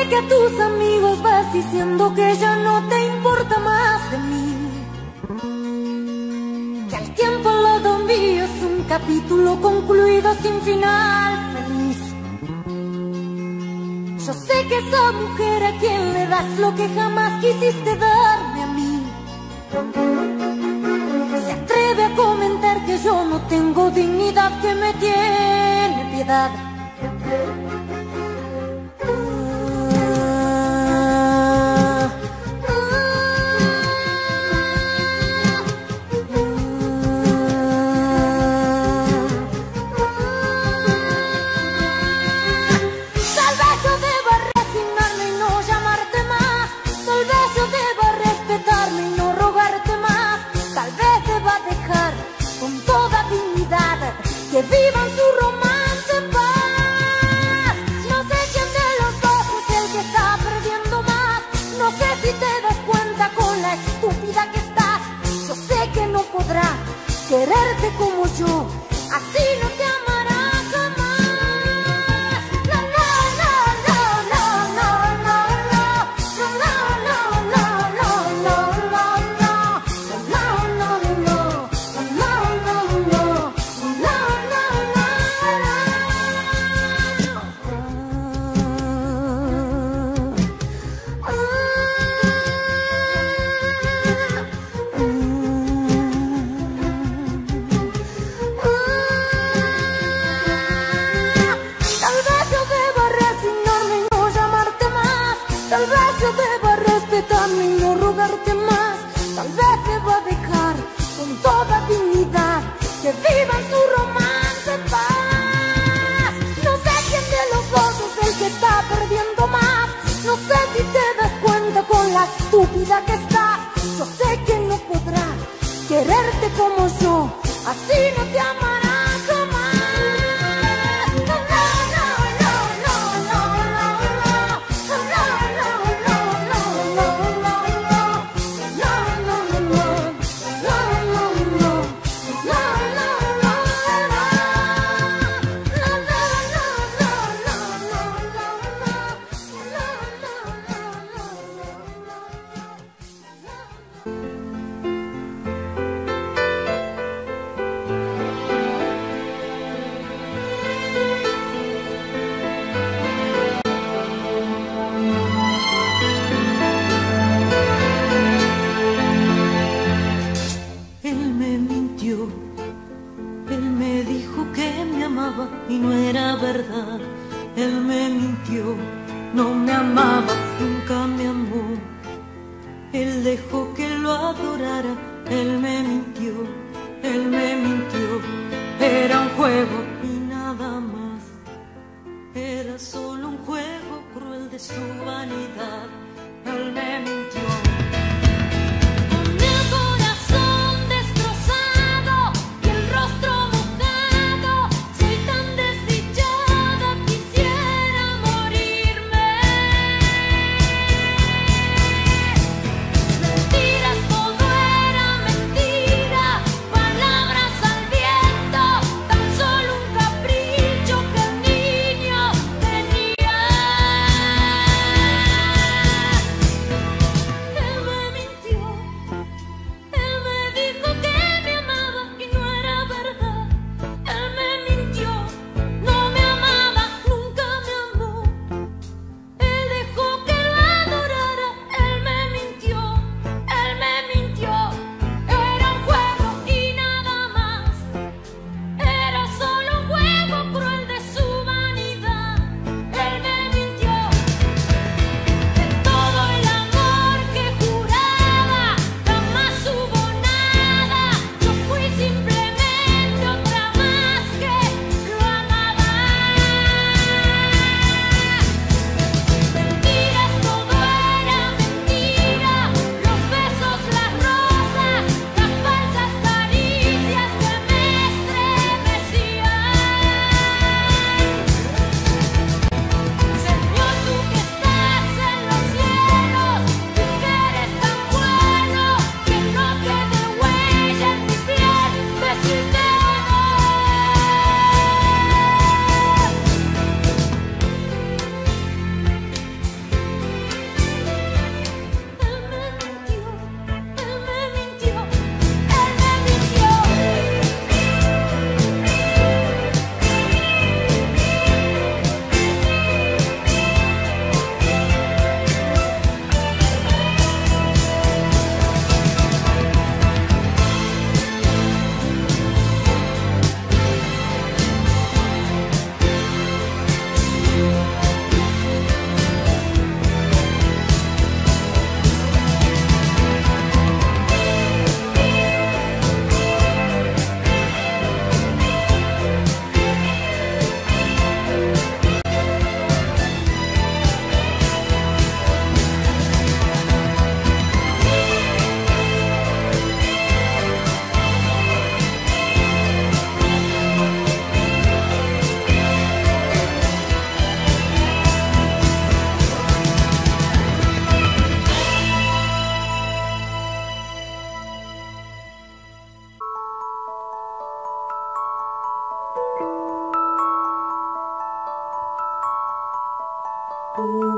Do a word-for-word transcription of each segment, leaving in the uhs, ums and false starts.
que a tus amigos vas diciendo que ya no te importa más de mí, que el tiempo al lado mío es un capítulo concluido sin final feliz. Yo sé que esa mujer a quien le das lo que jamás quisiste darme a mí se atreve a comentar que yo no tengo dignidad, que me tiene piedad. Que vivan su romance en paz. No sé quién de los dos es el que está perdiendo más. No sé si te das cuenta con la estúpida que estás. Yo sé que no podrá quererte como yo, así no te amará jamás. No, no, no, no, no, no, no, no, no, no, no, no, no, no, no, no, no, no. Tal vez yo deba respetarme y no rogarte más. Tal vez deba dejar con toda dignidad que vivan su romance en paz. No sé quién de los dos es el que está perdiendo más. No sé si te das cuenta con la estúpida que estás. Yo sé que no podrá quererte como yo, así no te amará jamás. Y no era verdad, él me mintió, no me amaba, nunca me amó. Él dejó que lo adorara, él me mintió, él me mintió. Era un juego y nada más, era solo un juego cruel de su vanidad. Él me mintió.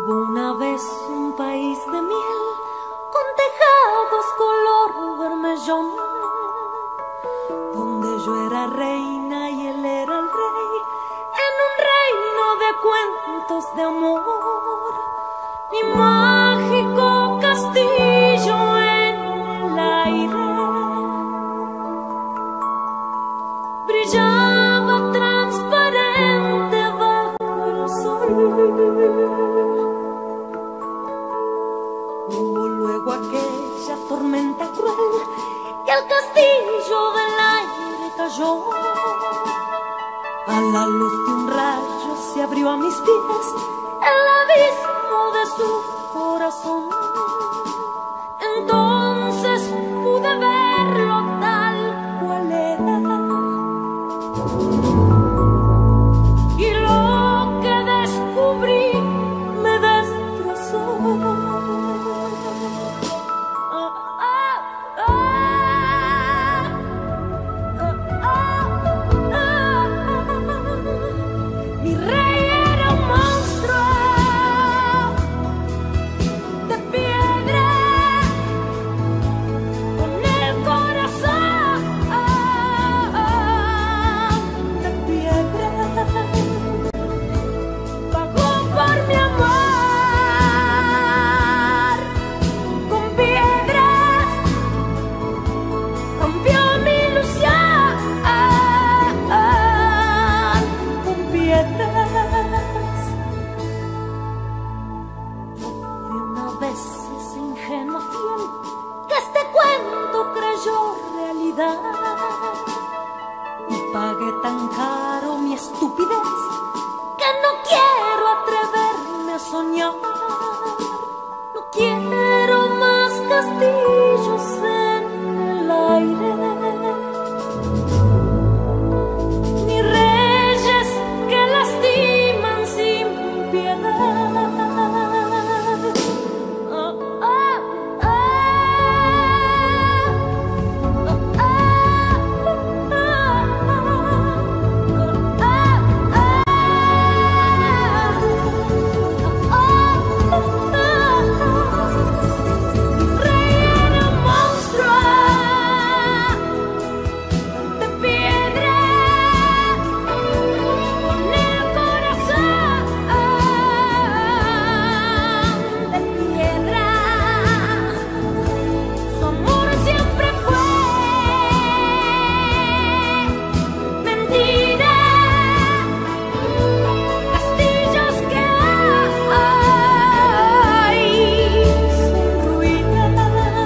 Hubo una vez un país de miel con tejados color vermellón, donde yo era reina y él era el rey, en un reino de cuentos de amor. Mi mágico castillo en el aire brillaba transparente bajo el sol. Hubo luego aquella tormenta cruel y el castillo del aire cayó. A la luz de un rayo se abrió a mis pies el abismo de su corazón. Entonces pude verlo tal cual era, y lo que descubrí me destrozó. Ah, ah, ah, ah, ah, ah. Mi rey era un monstruo de piedra, con el corazón de piedra. Pagó por mi amor con piedras, rompió mi ilusión con piedras. Yo fui una vez esa ingenua fiel que este cuento creyó realidad, y pagué tan caro mi estupidez que no quiero atreverme a soñar. No quiero más castillos en el aire, ni reyes que lastiman sin piedad. Ah, ah, ah, ah, Rey era un monstruo de piedra, con el corazón de piedra. Su amor siempre fue mentira, castillos que hay son ruinas.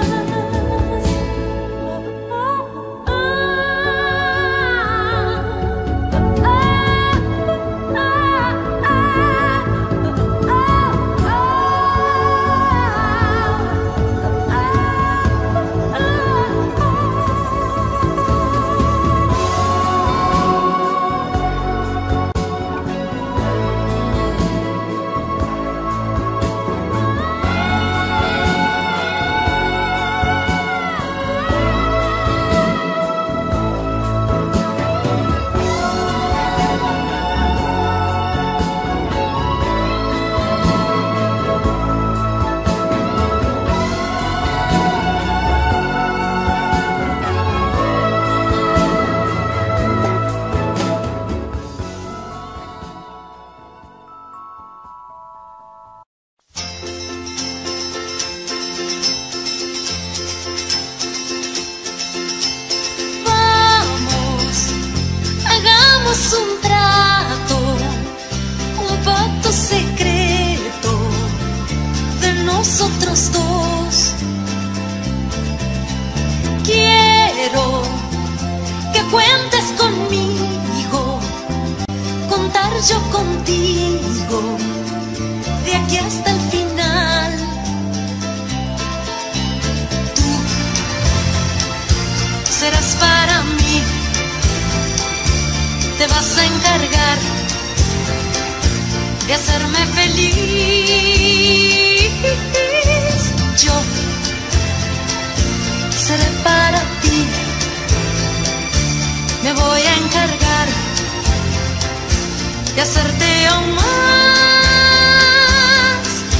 Vamos, hagamos un trato, un pacto secreto de nosotros dos. Quiero que cuentes conmigo, contar yo contigo, de aquí hasta el final. Tú serás para mí, te vas a encargar de hacerme feliz. Yo seré para ti, me voy a encargar de hacerte aún más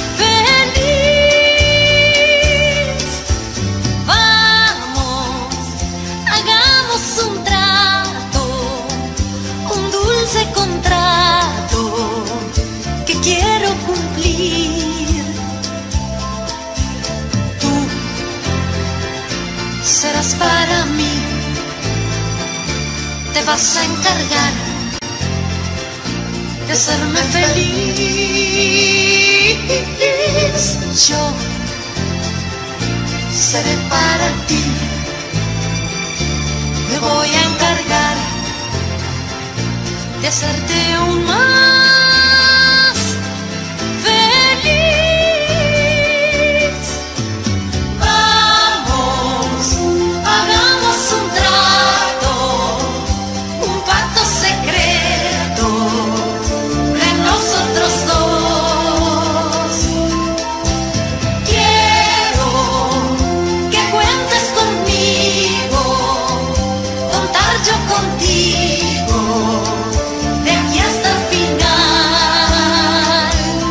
te vas a encargar de hacerme feliz. Yo seré para ti, me voy a encargar de hacerte aún más feliz. Vamos, hagamos un trato, un pacto secreto de nosotros dos. Quiero que cuentes conmigo, contar yo contigo, de aquí hasta el final.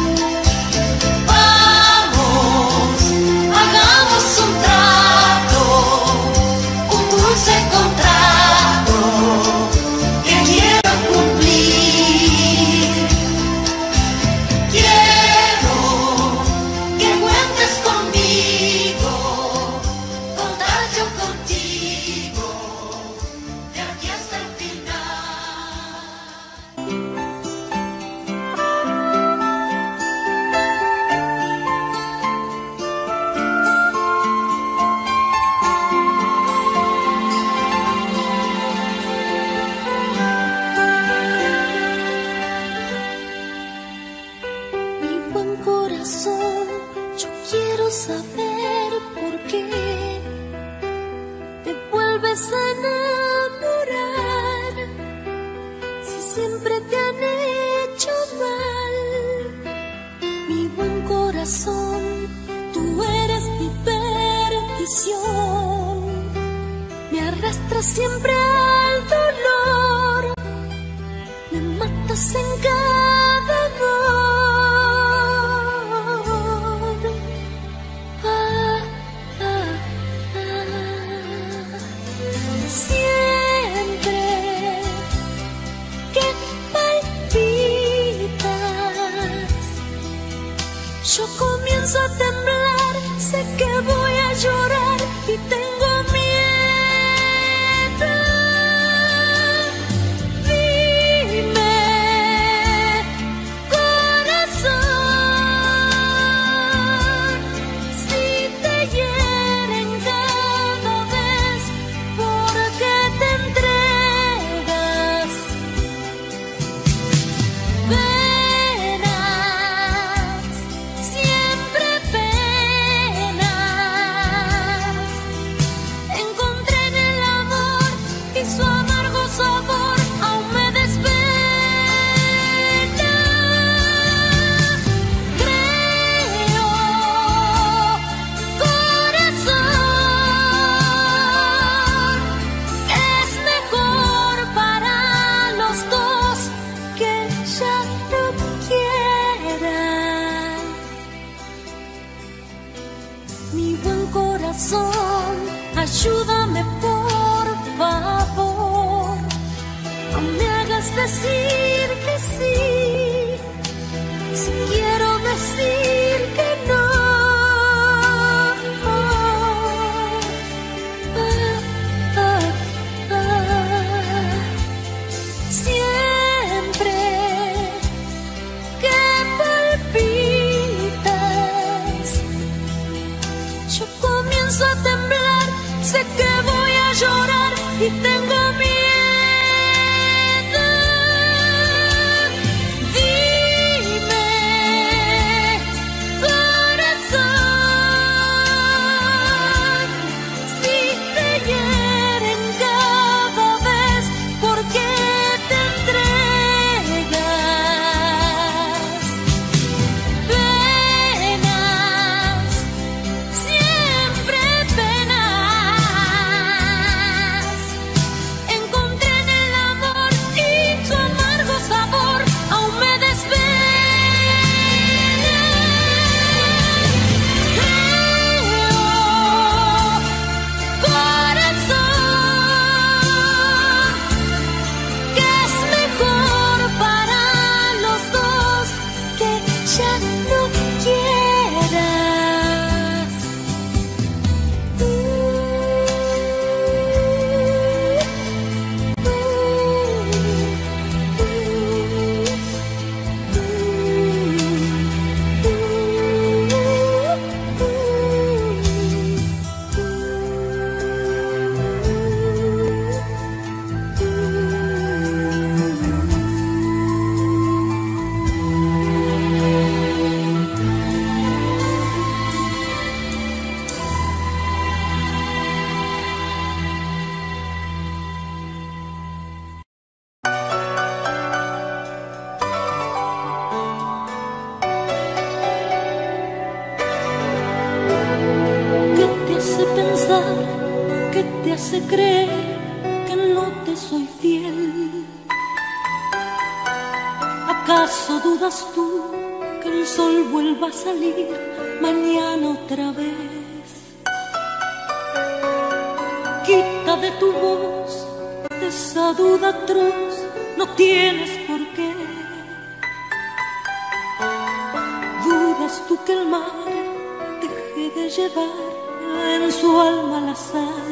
Vamos, hagamos un trato, un dulce contrato que quiero cumplir. Quiero que cuentes conmigo, contar yo contigo, de aquí hasta el final. Mi buen corazón, yo quiero saber por qué te vuelves a enamorar si siempre te han hecho mal. Mi buen corazón, tú eres mi perdición, me arrastras siempre al dolor, me matas en cada amor. Ah, ah, ah. Siempre que palpitas, yo comienzo a temblar, sé que voy a llorar y tengo miedo. Dime, corazón, si te hieren cada vez, ¿por qué te entregas? Penas, siempre penas, encontré en el amor y su amargo sabor aún me despena. Creo, corazón, que es mejor para los dos que ya no quieras. Mi buen corazón, ayúdame por favor, no me hagas decir que sí, si quiero decir que no. Ah, ah, ah. Siempre que palpitas, yo comienzo a temblar, sé que voy a llorar y tengo miedo. Dime, corazón, si te hieren cada vez, ¿por qué te entregas? Penas, siempre penas, te hace creer que no te soy fiel? ¿Acaso dudas tú que el sol vuelva a salir mañana otra vez? Quita de tu voz esa duda atroz, no tienes por qué. ¿Dudas tú que el mar deje de llevar en su alma la sal?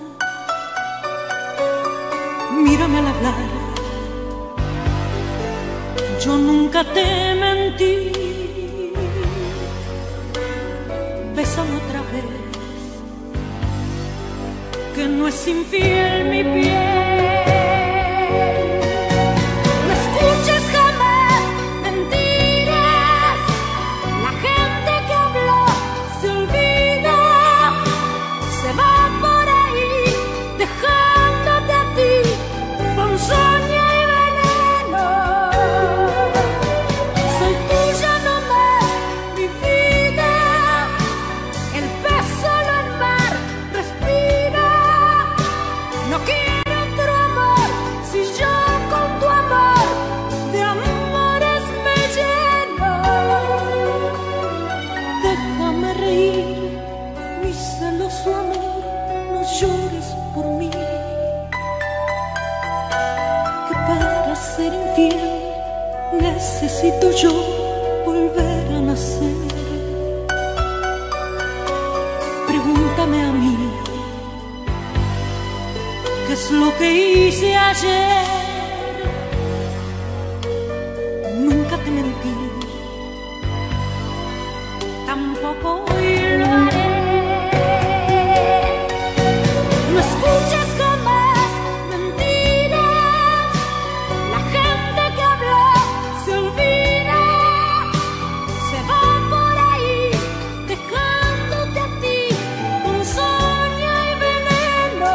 Mírame al hablar, yo nunca te mentí. Bésame otra vez, que no es infiel mi piel. No escuches jamás mentiras, la gente que habló se olvida, se va por ahí dejándote a ti ponzoña y veneno. Soy tuya nomás, mi vida, el pez solo en mar respira. No quiero otro amor, si yo con tu amor de amores me lleno. Déjame reír, mi celoso amor, no llores por mí, que para ser infiel necesito yo volver a nacer. Pregúntame a mí, ¿qué es lo que hice ayer? Nunca te mentí, tampoco hoy lo haré. No escuches jamás mentiras, la gente que habló se olvida, se va por ahí dejándote a ti ponzoña y veneno.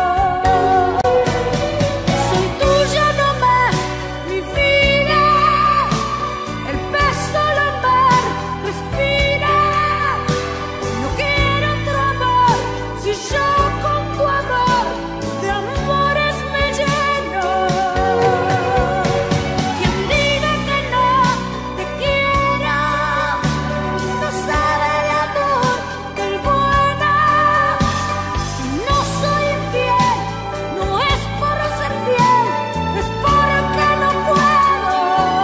Soy tuya nomás, mi vida, el pez solo en mar respira. No quiero otro amor, si yo con tu amor de amores me lleno. Quien diga que no te quiera, no sabe el amor del bueno. Si no soy infiel, no es por ser fiel, es porque no puedo.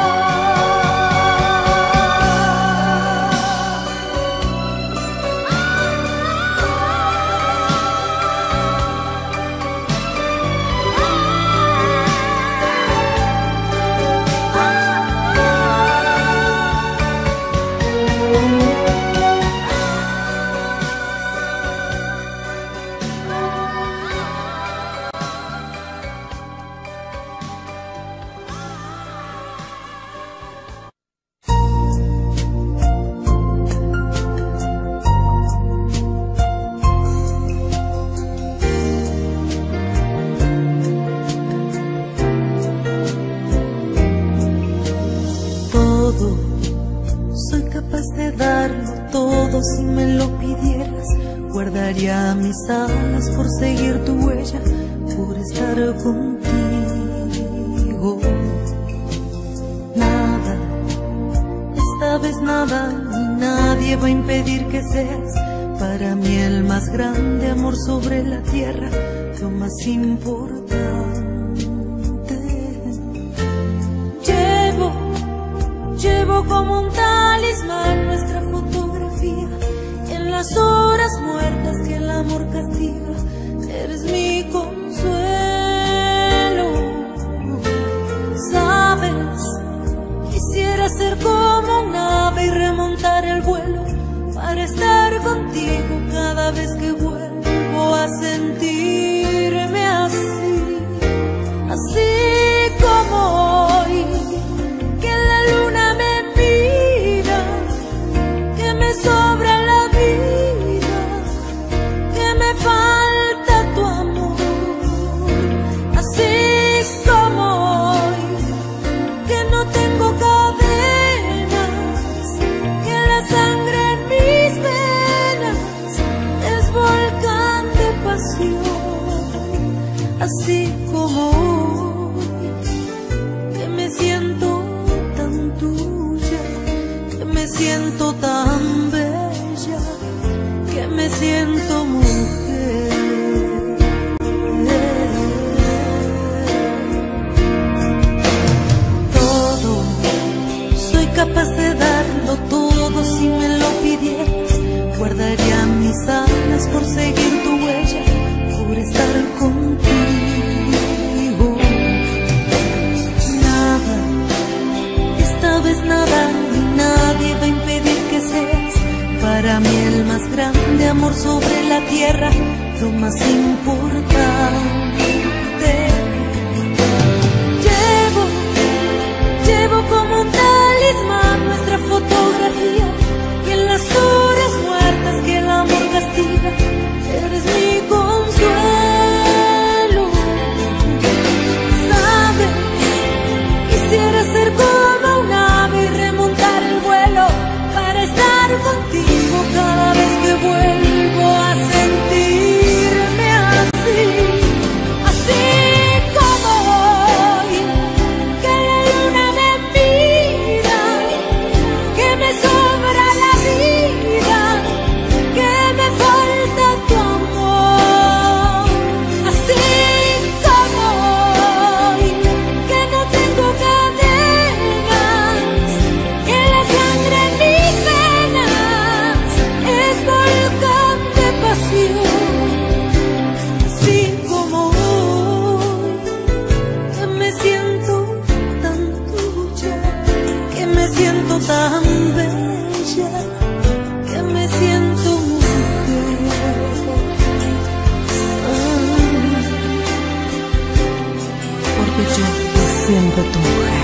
Todo, soy capaz de darlo todo si me lo pidieras. Guardaría mis alas por seguir tu huella, por estar contigo. Nada, esta vez nada, ni nadie va a impedir que seas para mí el más grande amor sobre la tierra, lo más importante. Llevo Llevo como un talismán nuestra fotografía, en las horas muertas que el amor castiga. Eres mi consuelo. Sabes, quisiera ser como un ave y remontar el vuelo para estar contigo cada vez que vuelvo a sentirme así, así como hoy. Que la luna me pida, que me sobra la vida, que me falta tu amor. Así como hoy, que no tengo cadenas, que la sangre en mis venas es volcán de pasión. me siento mujer. Todo, soy capaz de darlo todo si me lo pidieras. Guardaría mis alas por seguir tu huella, por estar contigo. Nada, esta vez nada ni nadie va a impedir que seas para mí el más grande amor sobre la tierra, lo más importante. Llevo, llevo como un talismán nuestra fotografía, y en las horas muertas que el amor castiga, eres mi consuelo. Sabes, quisiera ser como un ave y remontar el vuelo para estar contigo cada vez que vuelvo a sentirme así, así como hoy, que la luna me mira, que me sobra la vida, que me falta tu amor, así como hoy, que no tengo cadenas, que la sangre en mis venas es volcán de pasión, así como hoy, que me siento tan tuya, que me siento tan bella, que me siento mujer. Ah, porque yo me siento tu mujer.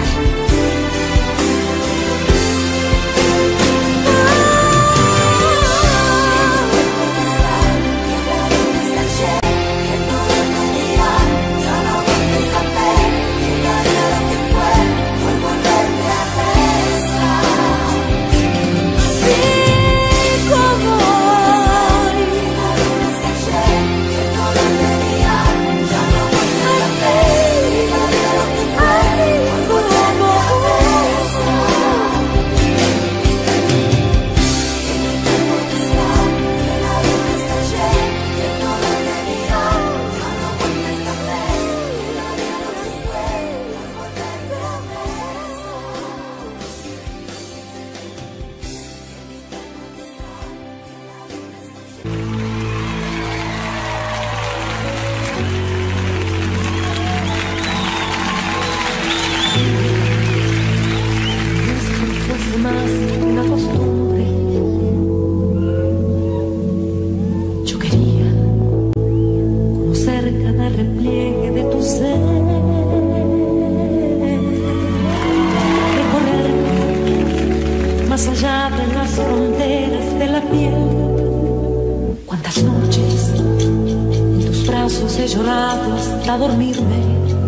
He llorado hasta dormirme.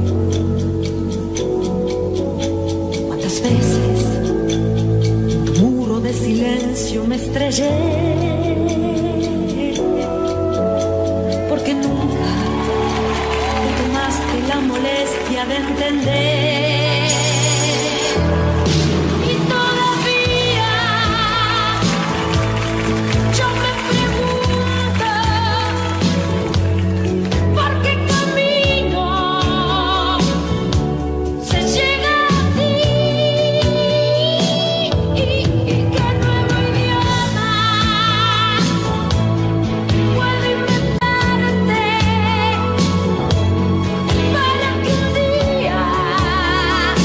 Cuántas veces en tu muro de silencio me estrellé, porque nunca te tomaste la molestia de entender. Y todavía yo me pregunto por qué camino se llega a ti, y qué nuevo idioma puedo inventarte para que un día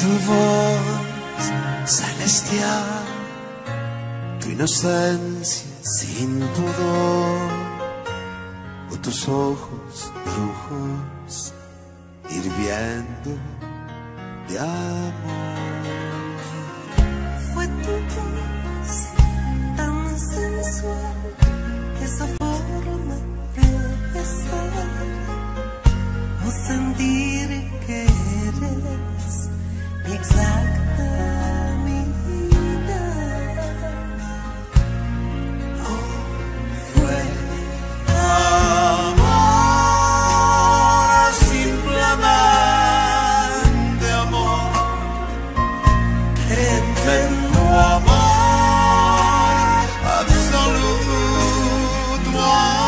tu voz celestial, tu inocencia sin pudor, o tus ojos rojos hirviendo de amor. Fue tu voz tan sensual, esa forma de besar, o sentir que eres mi exacta mitad. Oh, fue amor, simplemente amor, tremendo amor, absoluto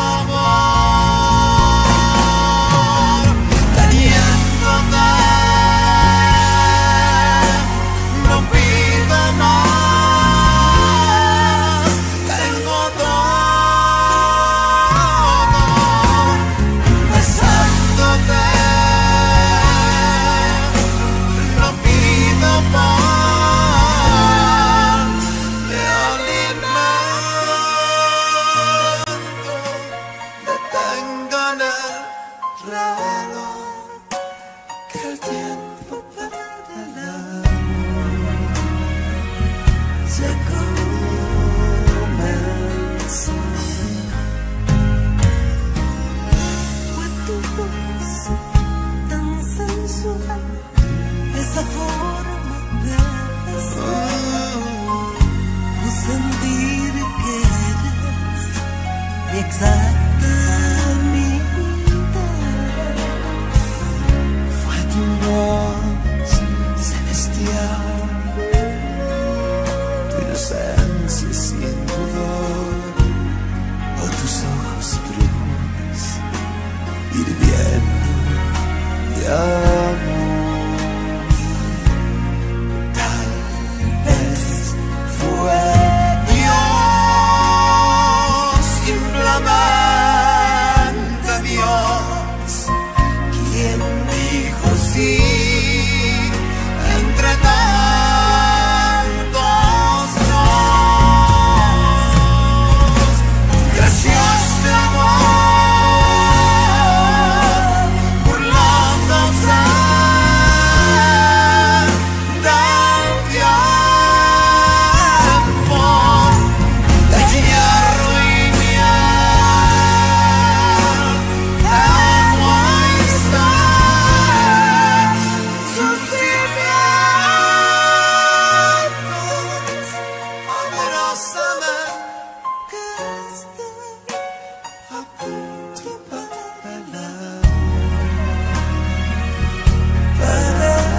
amor, teniéndote no pido más, tengo todo, besándote no pido más, te alimento, detengo en el reloj que el tiempo para el amor se comenzó. fue tu voz tan sensual, esa forma de besar, o sentir que eres mi exacta mitad. Fue tu voz celestial, tu inocencia sin pudor, o tus ojos brujos hirviendo de amor. Tal vez fue Dios, simplemente Dios, quien dijo sí entre tantos nos. Creció este amor burlándose del tiempo de hierro y miel, agua y sal, sus cimientos amorosamente que estoy a punto para el amor, para el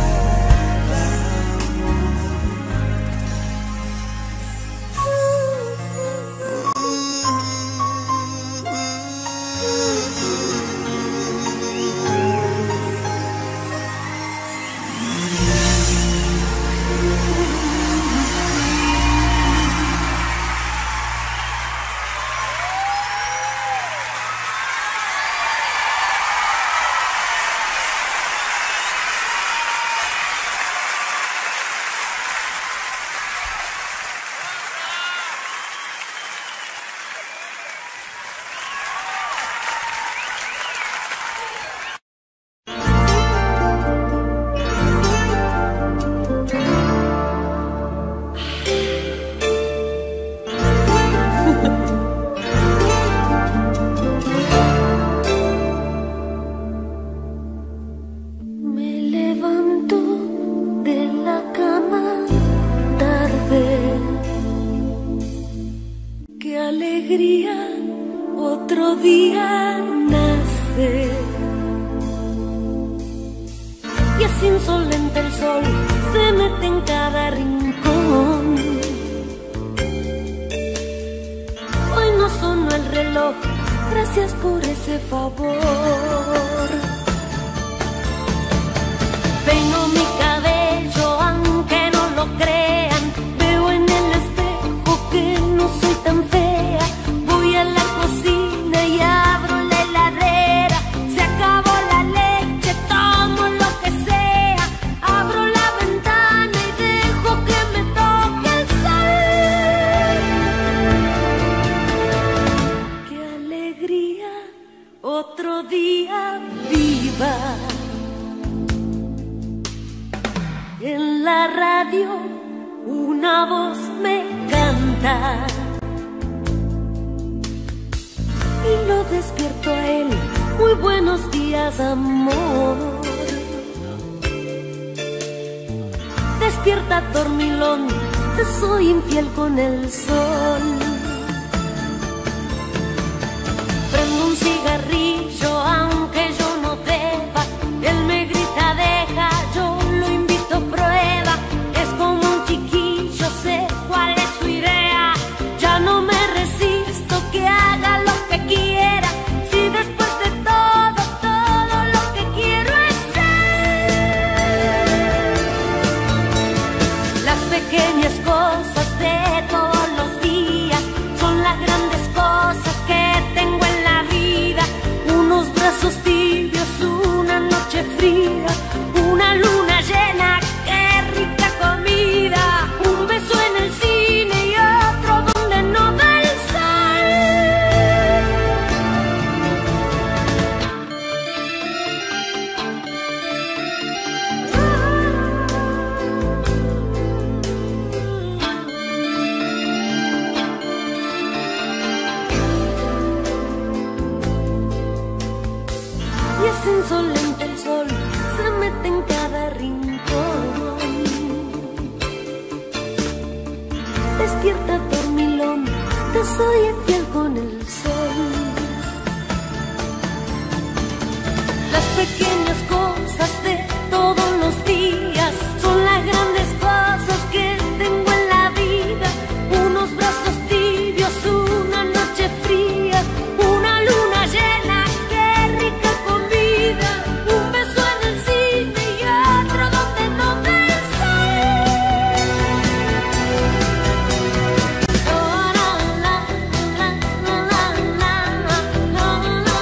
Me levanto de la cama tarde. Qué alegría, otro día nace. Y así insolente el sol se mete en cada rincón. Hoy no sonó el reloj, gracias por ese favor. Peino mi cabello aunque no lo crean, veo en el espejo que no soy tan fea. Voy a la cocina y abro la heladera, se acabó la leche, tomo lo que sea. Abro la arriba. En la radio una voz me canta y lo despierto a él. Muy buenos días, amor. Despierta, dormilón, te soy infiel con el sol. Prendo un cigarrillo aunque yo no deba. Él me grita, deja, yo lo invito, prueba. Es como un chiquillo, sé cuál es su idea. Ya no me resisto, que haga lo que quiera. Si después de todo, todo lo que quiero es él. Las pequeñas cosas de todos los días son las grandes cosas que tengo en la vida. Unos brazos tibios, una noche fría, una luna llena, qué rica comida. Un beso en el cine y otro donde no da el sol. Y es insolente el sol, se mete en cada rincón. Despierta, dormilón, te soy infiel con el sol. Las pequeñas cosas de todos los días son las grandes cosas que tengo en la vida. Unos brazos tibios, una noche fría, una luna llena, qué rica comida. Un beso en el cine y otro donde no da el sol. Oh, la, la, la, la, la, la, la, la, la,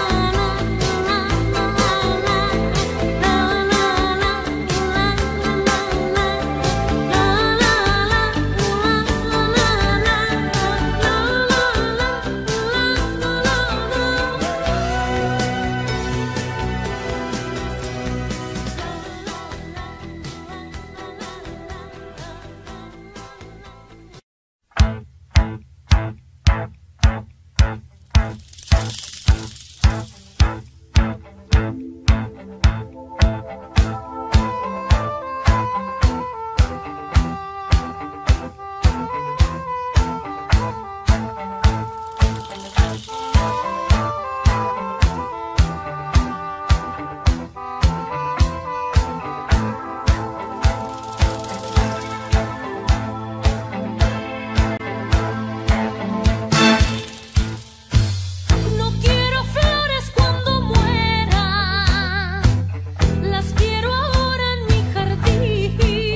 no quiero flores cuando muera, las quiero ahora en mi jardín.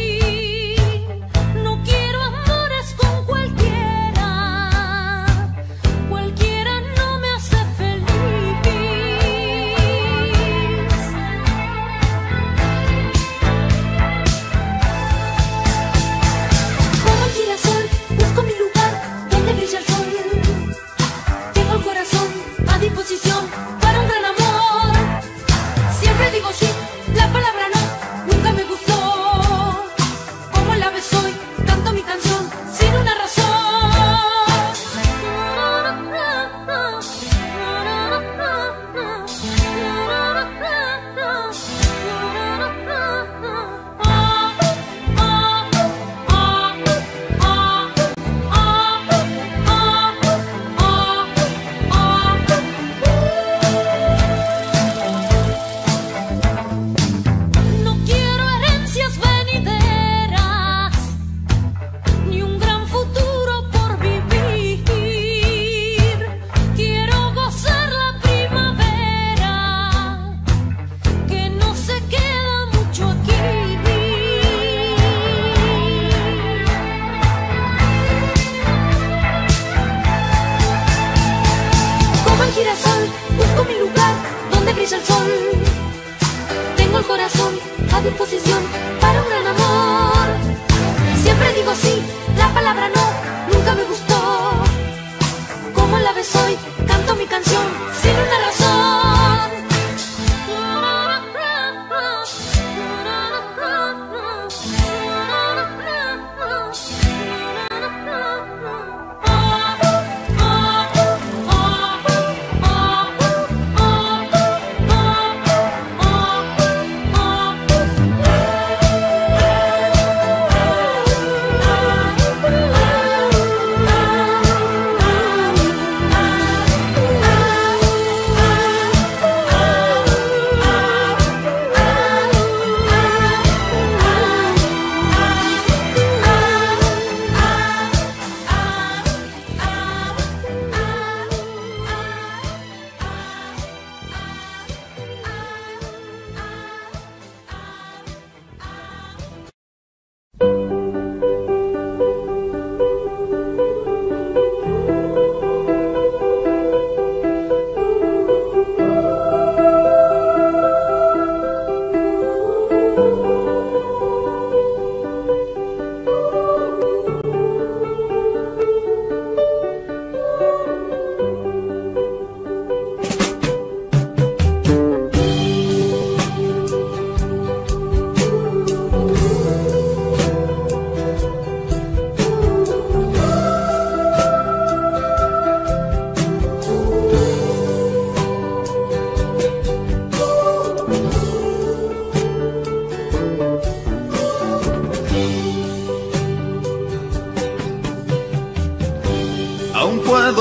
No quiero amores con cualquiera, cualquiera no me hace feliz. Como el girasol, busco mi lugar donde brilla el sol. Tengo el corazón a disposición para un gran amor. Siempre digo sí, la palabra no, nunca me gustó. Como el ave soy, canto mi canción sin una razón. No quiero herencias venideras, ni un gran futuro por vivir. Quiero gozar la primavera, que no se queda mucho aquí. Como el girasol, busco mi lugar donde brilla el sol. Tengo el corazón a disposición para un gran amor. Siempre digo sí, la palabra no, nunca me gustó. Como el ave soy, canto mi canción sin una razón.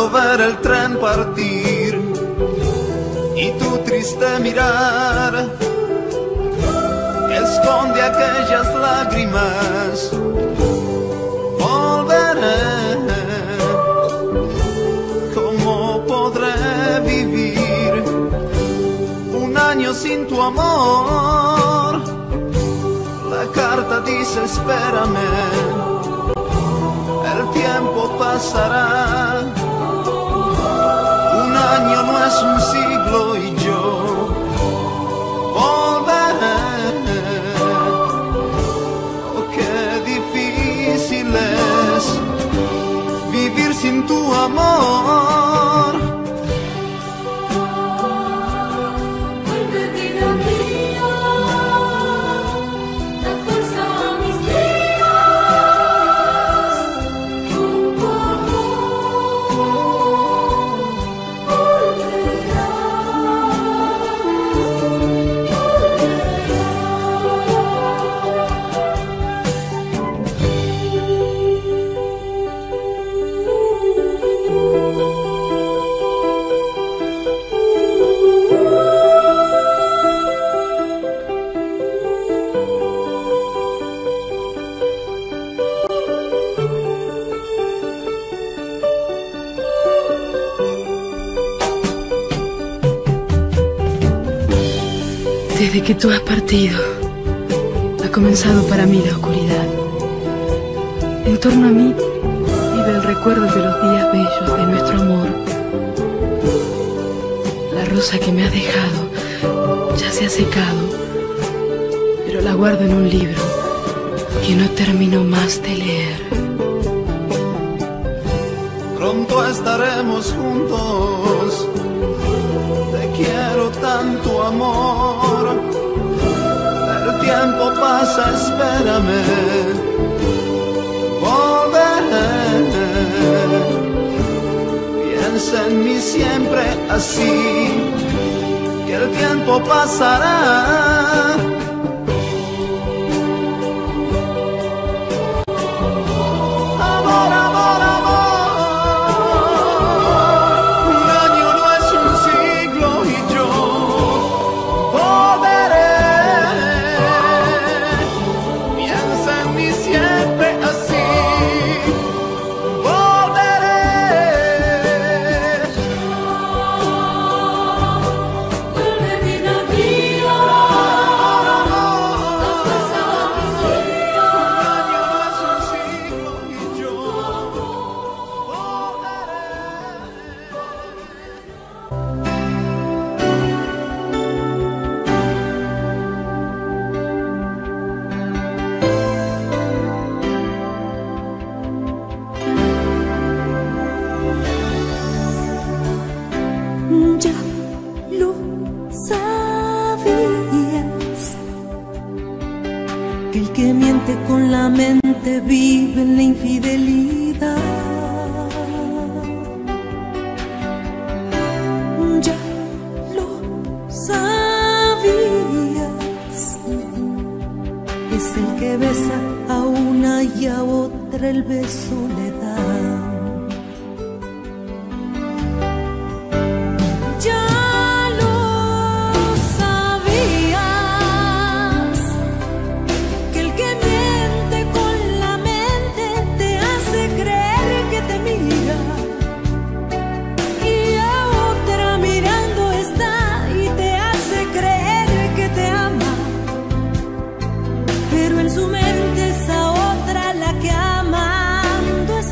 recuerdo ver el tren partir y tu triste mirar que esconde aquellas lágrimas. Volveré, ¿cómo podré vivir un año sin tu amor? La carta dice espérame, el tiempo pasará. Un año no es un siglo y yo volveré. Oh, qué difícil es vivir sin tu amor. Vuelve vida mía, da fuerza a mis días, tu amor volverá, Desde que tú has partido, ha comenzado para mí la oscuridad. En torno a mí vive el recuerdo de los días bellos de nuestro amor. La rosa que me has dejado ya se ha secado, pero la guardo en un libro que no termino más de leer. Pronto estaremos juntos, te quiero tanto amor. El tiempo pasa, espérame, volveré. Piensa en mí siempre así, que el tiempo pasará. Amor, amor, amor, un año no es un siglo y yo volveré. Piensa en mí siempre así, volveré. vuelve vida mía, da fuerza a mis días. Ya lo sabías, que el que miente con la mente vive en la infidelidad. Ya lo sabías, es el que besa a una y a otra el beso le da. Ya lo sabías, que el que miente con la mente te hace creer que te mira y a otra mirando está y te hace creer que te ama, pero en su mente es a otra la que amando es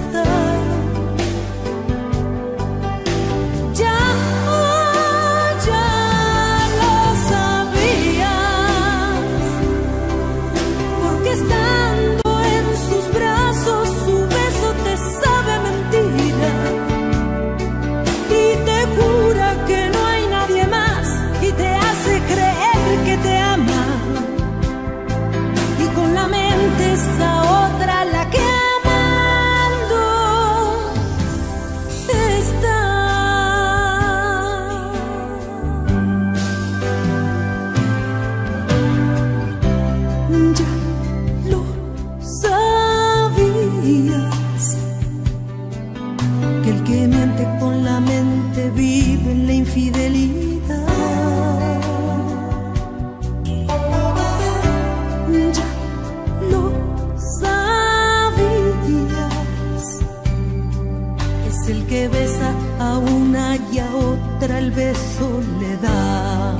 de soledad.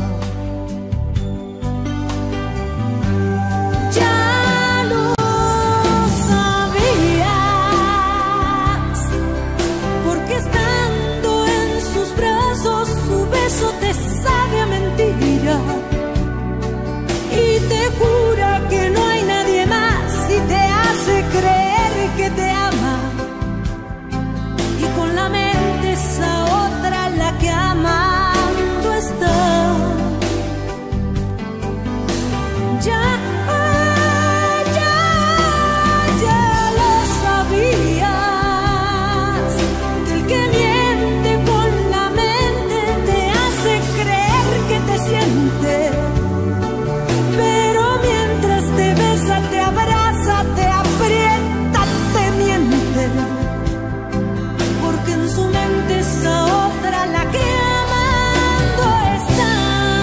Ya lo sabías, porque estando en sus brazos su beso te sabe a mentira y te jura que no hay nadie más y te hace creer que te ama, y con la mente esa otra la que amando está. Ya, ya, ya lo sabías, que el que miente con la mente te hace creer que te siente, pero mientras te besa, te abraza, te aprieta, te miente, porque en su mente esa otra la que amando está.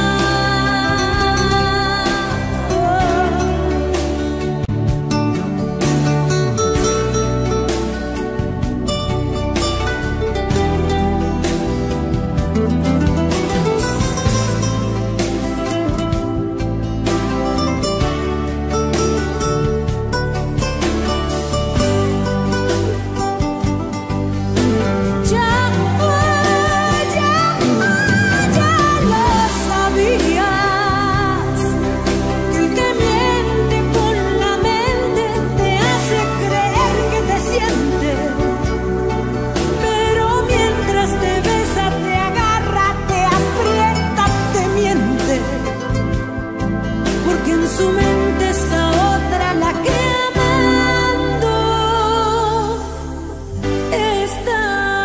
Ya, ya, ya lo sabías, que el que miente con la mente te hace creer que te siente, pero mientras te besa, te agarra, te aprieta, te miente, porque en su mente esa otra la que amando está.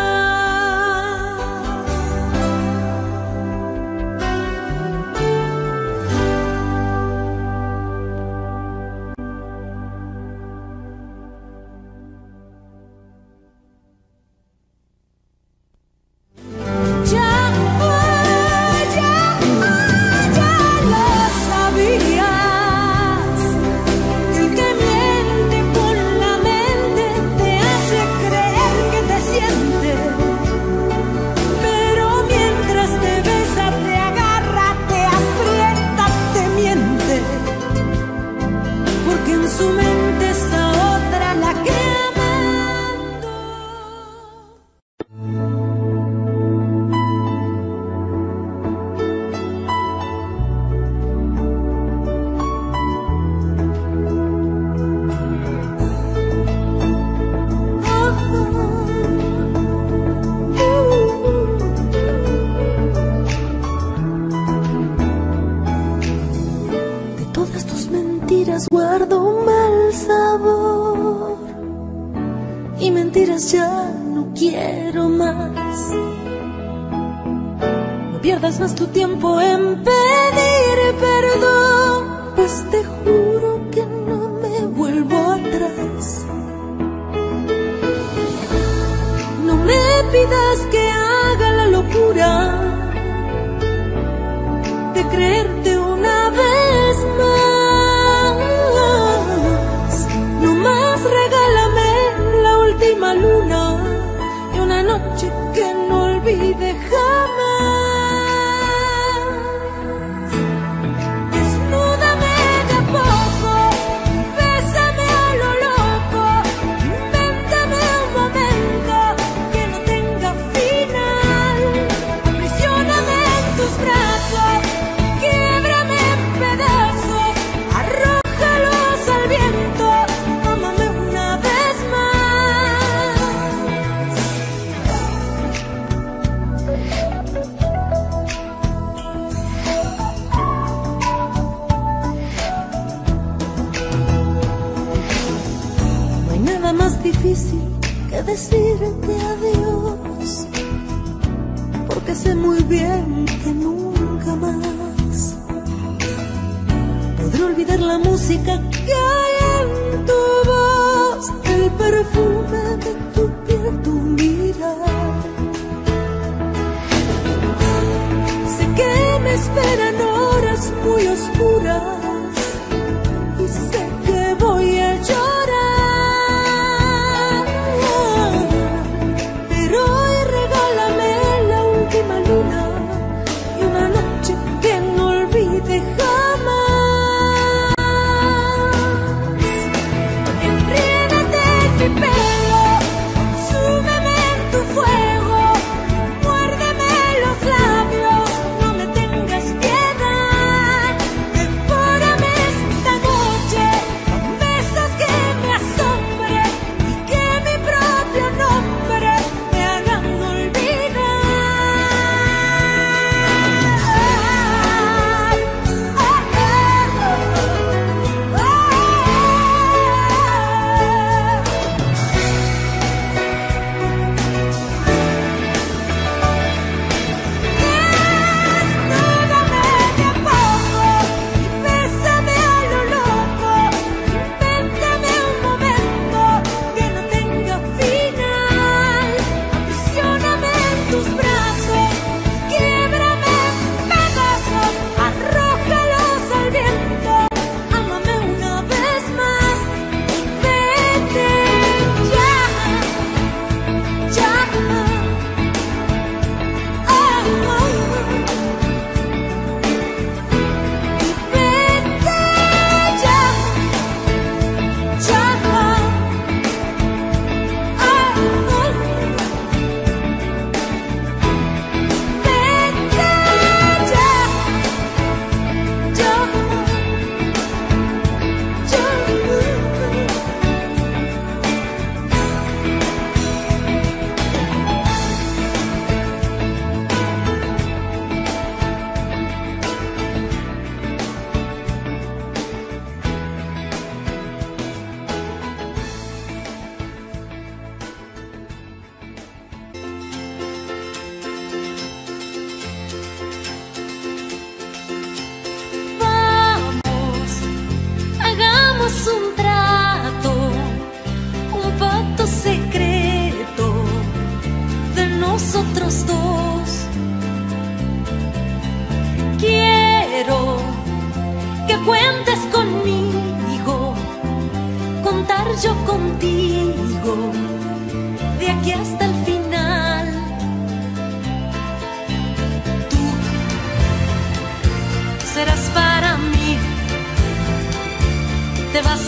Ya, ya, ya lo sabías, que el que miente con la mente te hace creer que te siente, pero mientras te besa, te agarra, te aprieta, te miente, porque en su mente esa otra la que amando. De todas tus mentiras guardo un mal sabor, y mentiras ya no quiero más. No pierdas más tu tiempo en pedir perdón, pues te juro que no me vuelvo atrás. No me pidas que haga la locura de creerte una vez más. No más regálame la última luna y una noche que no olvide jamás. Desnúdame de a poco, bésame a lo loco, invéntame un momento que no tenga final. Aprisioname en tus brazos, quiebrame en pedazos, arrójalos al viento, ámame una vez más. No hay nada más difícil que decirte adiós, porque sé muy bien que nunca más podré olvidar la música que hay en tu voz, el perfume de tu piel, tu mirar. Sé que me esperan horas muy oscuras y sé que voy a llorar, pero hoy regálame la última luna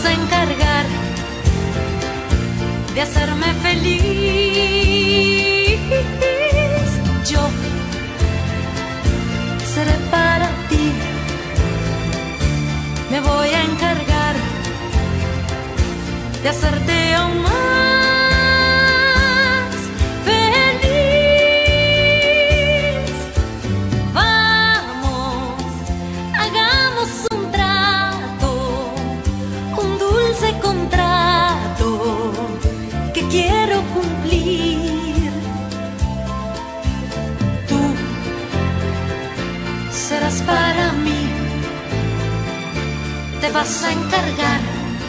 a encargar de hacerme feliz. Yo seré para ti, me voy a encargar de hacerte aún más feliz. Vamos, hagamos un trato, un dulce contrato que quiero cumplir. Tú serás para mí, te vas a encargar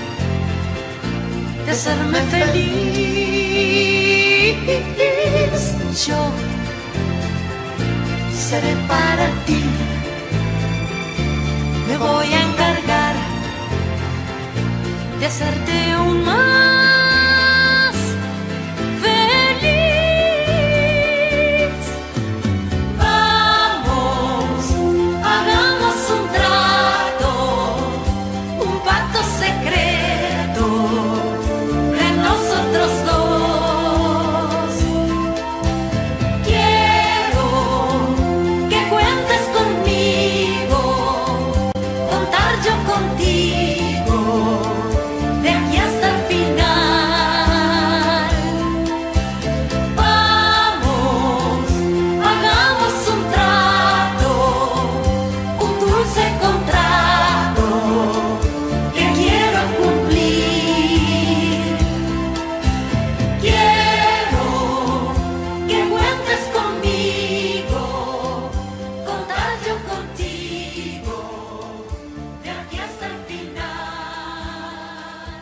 de hacerme feliz. Yo seré para ti, me voy a encargar de hacerte aún más feliz. Vamos, hagamos un trato, un pacto secreto de nosotros dos. Quiero que cuentes conmigo, contar yo contigo, de aquí hasta el final. Vamos, hagamos un trato, un dulce contrato que quiero cumplir. Quiero que cuentes conmigo, contar yo contigo, de aquí hasta el final.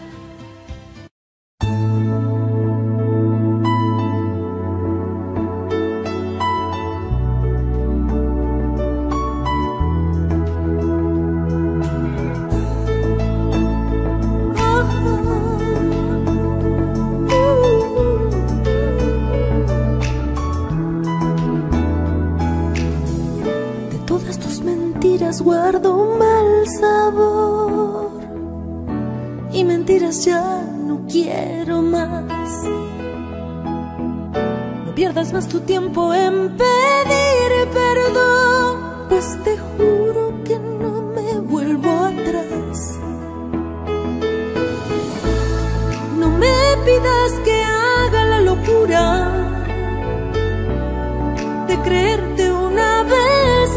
De todas tus mentiras guardo un mal sabor, y mentiras ya no quiero más. No pierdas más tu tiempo en pedir perdón, pues te juro que no me vuelvo atrás. No me pidas que haga la locura de creerte una vez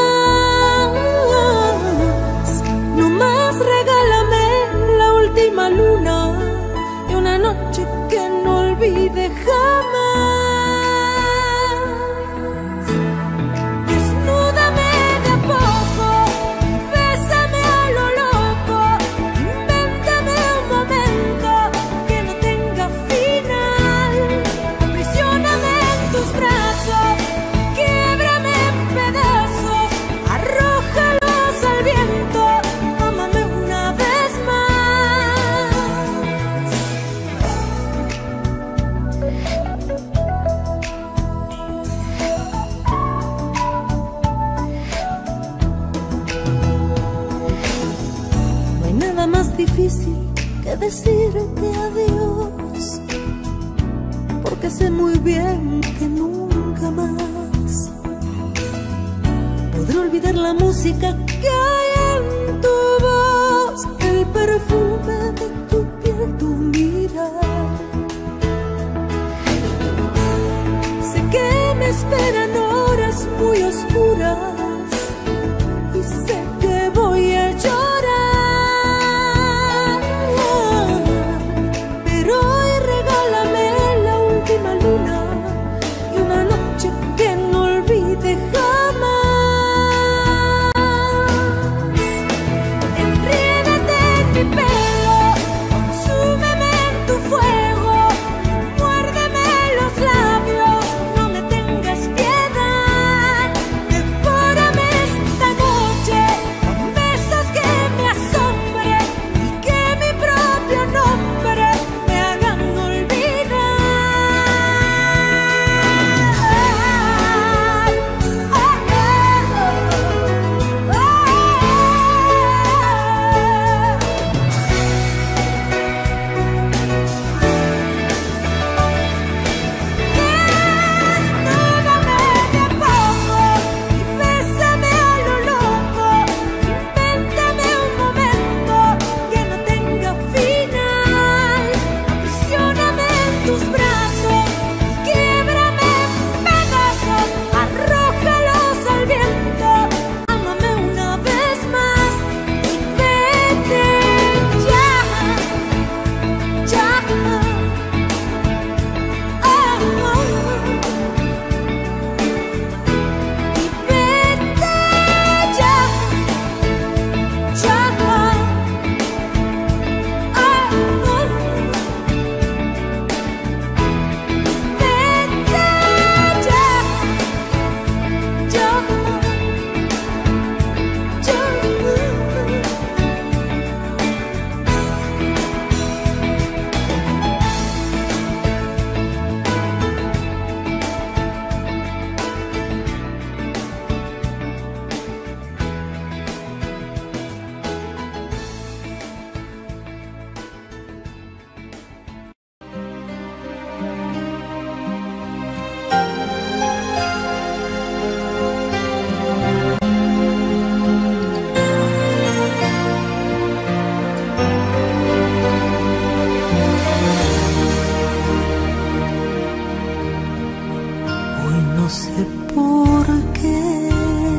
más. No más regálame la última luna y una noche que no olvide jamás. Desnúdame de a poco, bésame a lo loco, invéntame un momento que no tenga final. Aprisioname en tus brazos, quiebrame en pedazos, arrójalos al viento, ámame una vez más. No hay nada más difícil que decirte adiós, porque sé muy bien que nunca más podré olvidar la música que hay en tu voz, el perfume de tu piel, tu mirar. Sé que me esperan horas muy oscuras y sé que voy a llorar, pero hoy regálame la última luna y una noche que no olvide jamás. Enrédate en mi pelo, por qué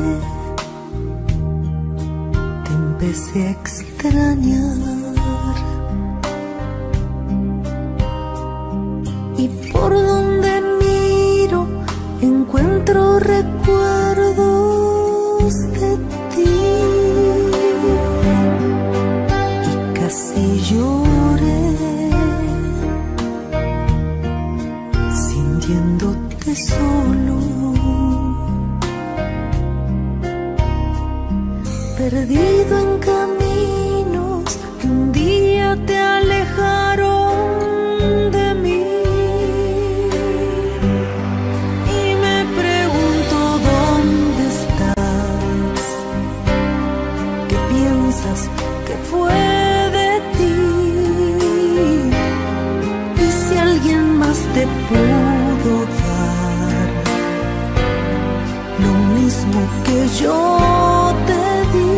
te empecé a extrañar y por donde miro encuentro recuerdos de ti y casi lloré sintiéndote solo, perdido en caminos que un día te alejaron de mí. Y me pregunto dónde estás, qué piensas que fue de ti, y si alguien más te pudo dar lo mismo que yo te di.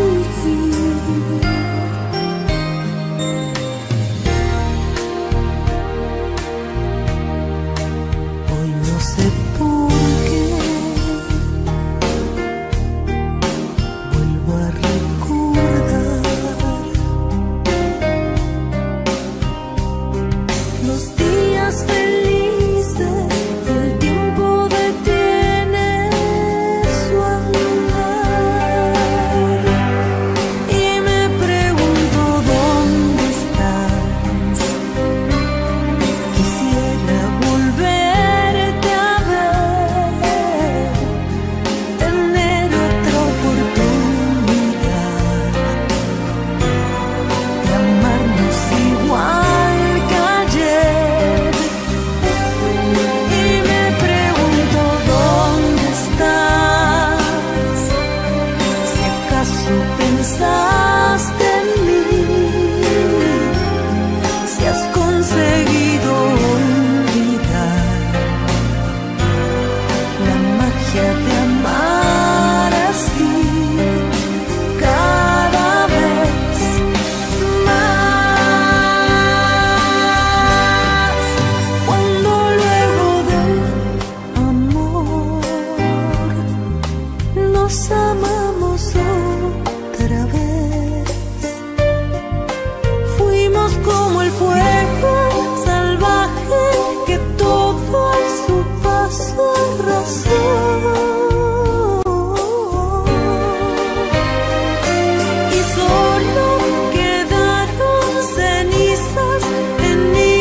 Hoy no sé por qué vuelvo a recordar los días felices y el tiempo detiene su andar. Y me pregunto dónde estás. Quisiera volverte a ver, tener otra oportunidad de amarnos igual que ayer. Y me pregunto dónde estás, si acaso pensaste en mí, si has conseguido olvidar la magia de amar así cada vez más. Cuando luego del amor nos amamos otra vez, fuimos como el fuego salvaje que todo a su paso arrasó. Y solo quedaron cenizas en mi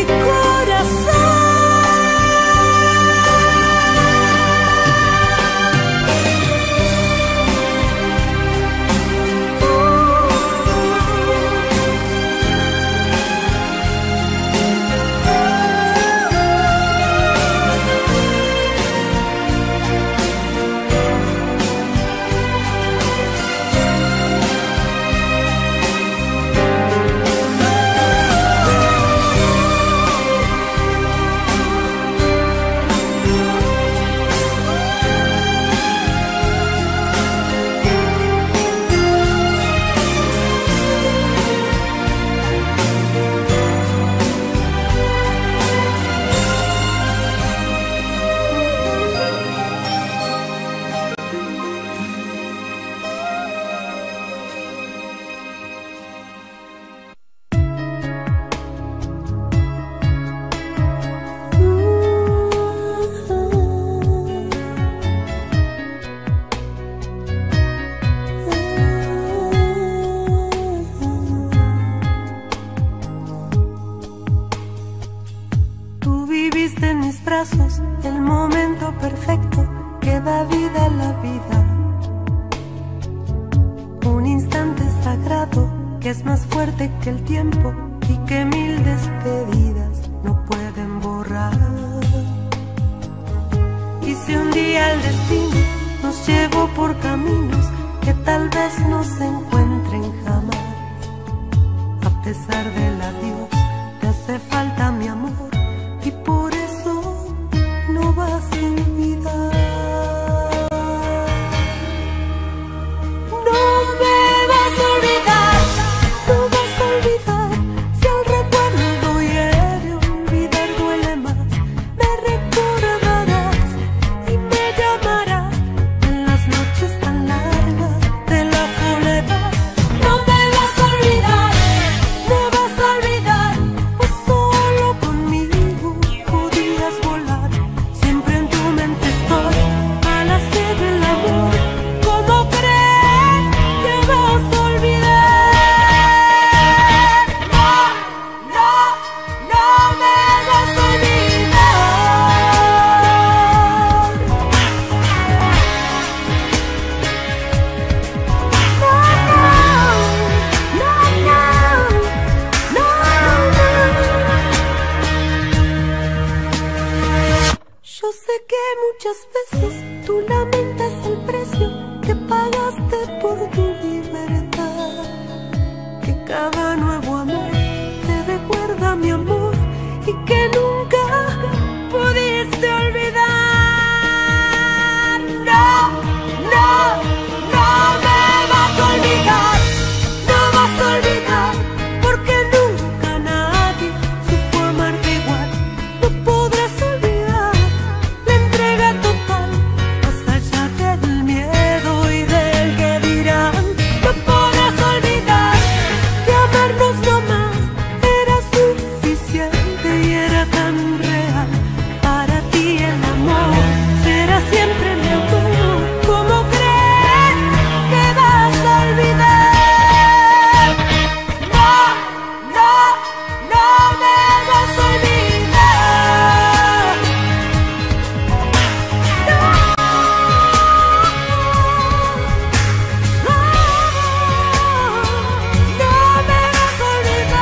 Tú viviste en mis brazos el momento perfecto que da vida a la vida. Un instante sagrado que es más fuerte que el tiempo y que mil despedidas no pueden borrar. Y si un día el destino nos llevó por caminos que tal vez no se encuentren jamás, a pesar del adiós te hace falta mi amor, y por eso no vas a olvidar. No me vas a olvidar, no vas a olvidar. Si el recuerdo hiere, olvidar duele más. Me recordarás y me llamarás, y que nunca pudiste olvidar. No, no, no me vas a olvidar, no vas a olvidar, porque nunca nadie supo amarte igual. No podrás olvidar la entrega total, más allá del miedo y del que dirán. No podrás olvidar que amarnos no más era suficiente y era tan real. Para ti el amor será siempre mi amor. ¿Cómo crees que vas a olvidar? No, no, no me vas a olvidar. No, no, no me vas a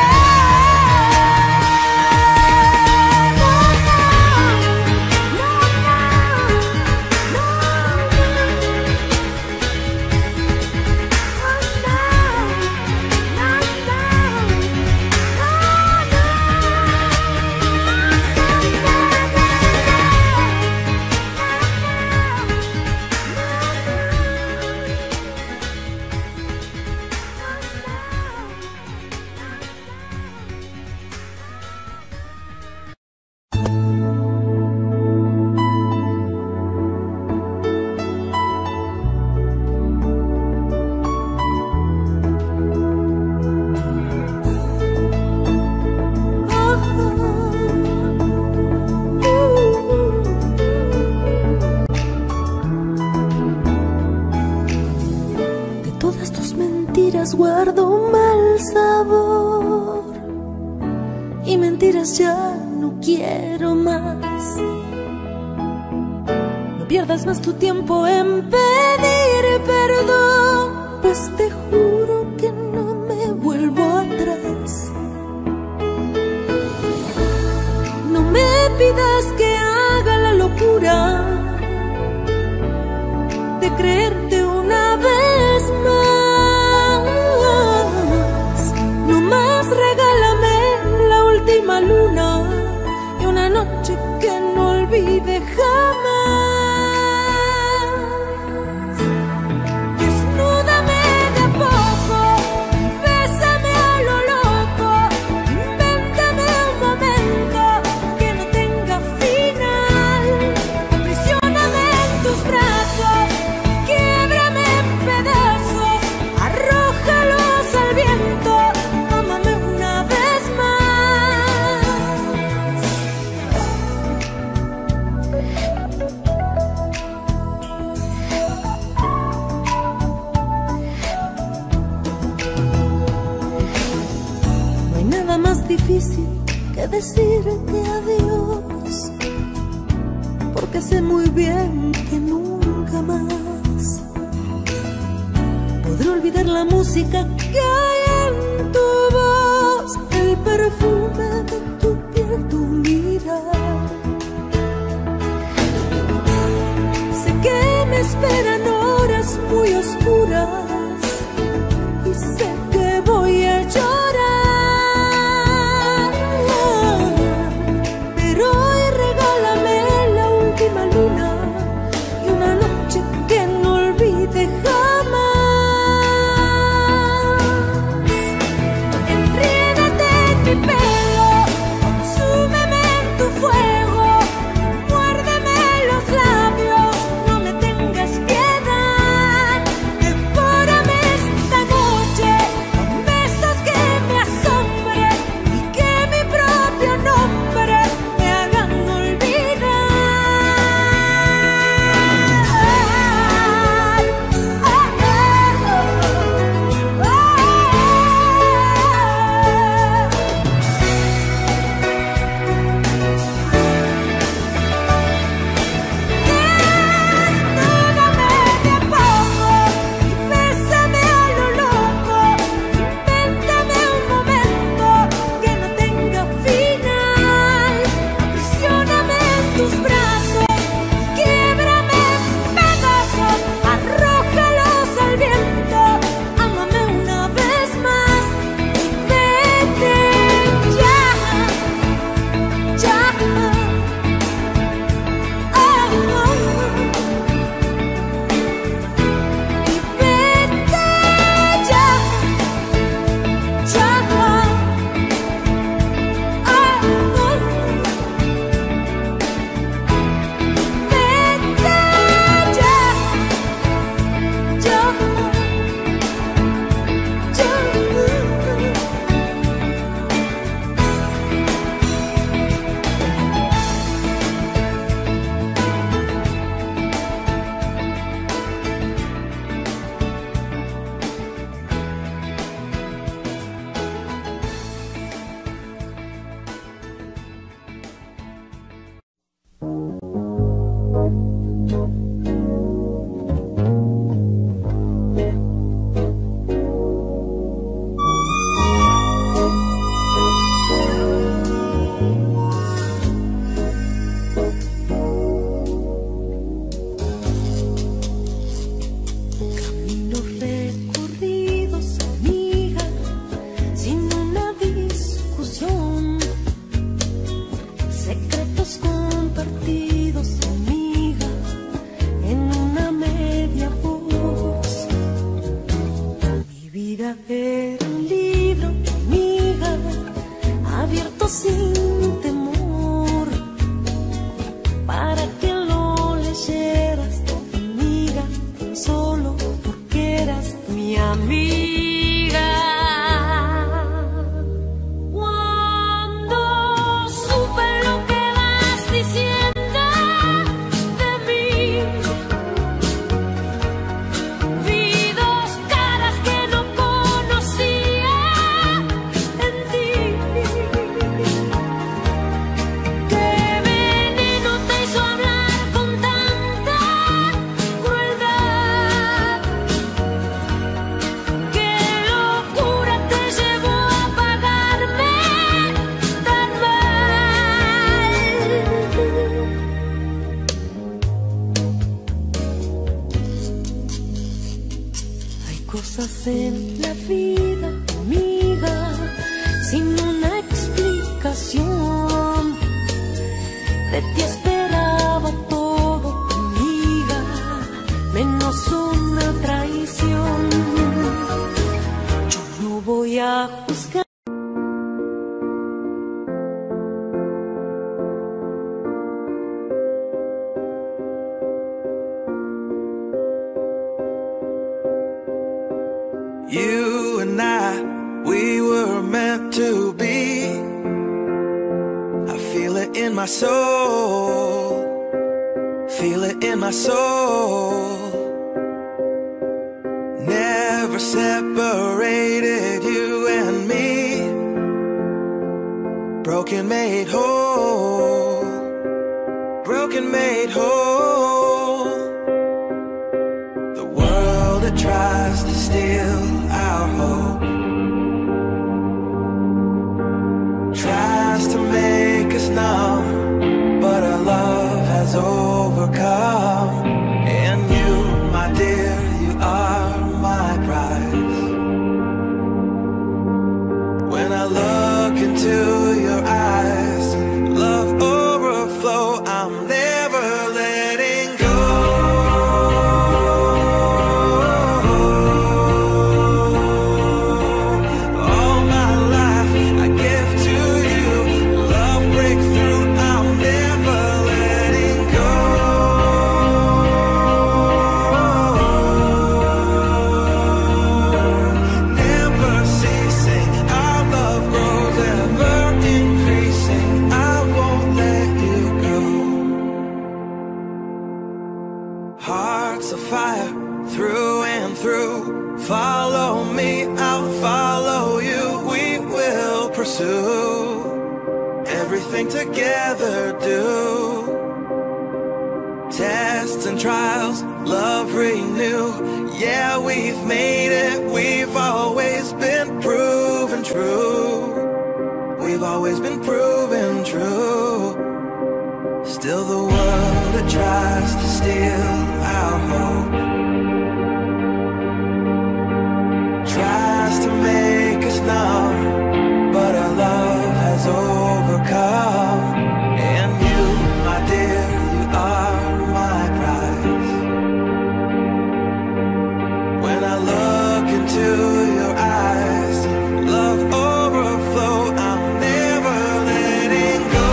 De todas tus mentiras guardo un mal sabor, y mentiras ya no quiero más. No pierdas más tu tiempo en pedir perdón, pues te juro que no me vuelvo atrás. No me pidas que haga la locura de creerte una vez más. No más regálame la última luna y una noche que no olvide jamás. Desnúdame de a poco, bésame a lo loco, invéntame un momento que no tenga final. Aprisioname en tus brazos, quiebrame en pedazos, arrójalos al viento, ámame una vez más. No hay nada más difícil que decirte adiós, porque sé muy bien que nunca más podré olvidar la música que hay en tu voz, el perfume de tu piel, tu mirar. Sé que me esperan horas muy oscuras y sé que voy a llorar, pero hoy regálame la última luna y una noche que no olvide jamás. Enrédate en mi pelo, súmeme en tu fuego, muérdeme los labios, no me tengas piedad, devórame vida era un libro, amiga, abierto sin temor, para que lo leyeras, amiga, solo porque eras mi amiga. Cuando supe lo que vas diciendo de mí, vi dos caras que no conocía en ti. Qué veneno te hizo hablar con tanta crueldad. Qué locura te llevó a pagarme tan mal. Hay cosas en la vida, amiga, sin una explicación. De ti esperaba todo, amiga, menos una traición. Yo no voy a juzgar. You and I, we were meant to be. I feel it in my soul, feel it in my soul. Never separated, you and me. Broken made whole, broken made whole. The world that tries to steal our hope tries to make us numb, but our love has overcome. And you, my dear, you are my prize. When I look into your eyes, love overflow, I'm never letting go. All my life I give to you, love breakthrough, I'm never letting go. Never ceasing, our love grows ever increasing, I won't let you go. Hearts of fire through and through. Follow me, I'll follow you. We will pursue everything together. Do tests and trials, love renew. Yeah, we've made it. We've always been proven true. We've always been proven true. Still the world that tries to steal our hope tries to make us numb, but our love has overcome. And you, my dear, you are my prize. When I look into your eyes, love overflow, I'm never letting go.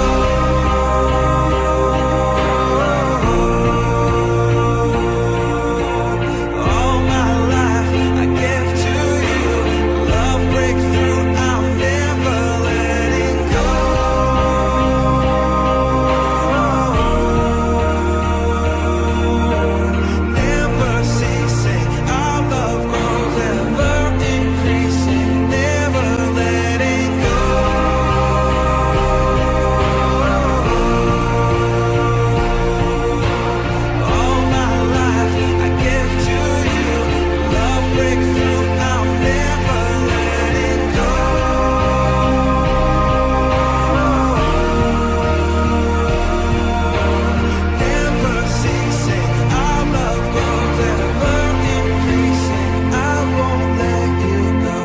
All my life I give to you, love breakthrough, I'm never letting go. Never ceasing, our love grows ever increasing, never letting go. All my life I give to you, love breakthrough, I'm never letting go. Never ceasing, our love grows ever increasing, I won't let you go.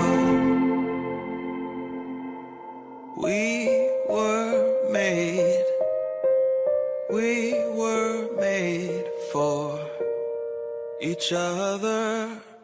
We were made, we were made for each other.